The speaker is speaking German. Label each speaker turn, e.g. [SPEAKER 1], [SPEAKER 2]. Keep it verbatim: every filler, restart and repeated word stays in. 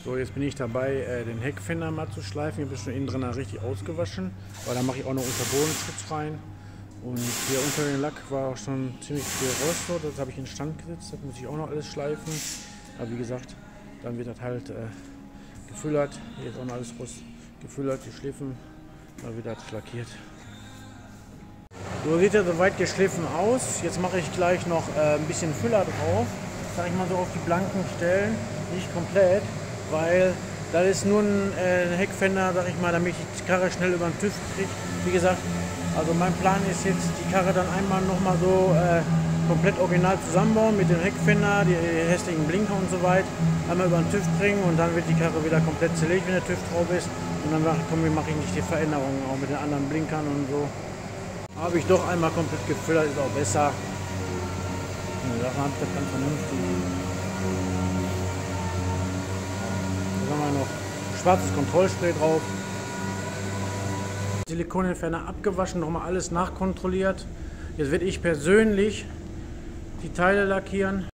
[SPEAKER 1] So, jetzt bin ich dabei, äh, den Heckfender mal zu schleifen. Ich habe schon innen drin richtig ausgewaschen, weil da mache ich auch noch Unterbodenschutz rein. Und hier unter dem Lack war auch schon ziemlich viel Rost, das habe ich in Stand gesetzt, das muss ich auch noch alles schleifen. Aber wie gesagt, dann wird das halt äh, gefüllert. Hier ist auch noch alles Rost gefüllert, die Schliffen, dann wird das lackiert. So sieht er soweit geschliffen aus. Jetzt mache ich gleich noch äh, ein bisschen Füller drauf, sage ich mal so auf die blanken Stellen, nicht komplett, weil das ist nur ein äh, Heckfender, sag ich mal, damit ich die Karre schnell über den TÜV kriege. Wie gesagt, also mein Plan ist jetzt, die Karre dann einmal nochmal so äh, komplett original zusammenbauen mit dem Heckfender, die hässlichen Blinker und so weiter, einmal über den TÜV bringen und dann wird die Karre wieder komplett zerlegt, wenn der TÜV drauf ist. Und dann mache ich nicht die Veränderungen auch mit den anderen Blinkern und so. Habe ich doch einmal komplett gefüllert, ist auch besser. Da habe ich das ganz vernünftig. Dann haben wir noch schwarzes Kontrollspray drauf. Silikonentferner abgewaschen, nochmal alles nachkontrolliert. Jetzt werde ich persönlich die Teile lackieren.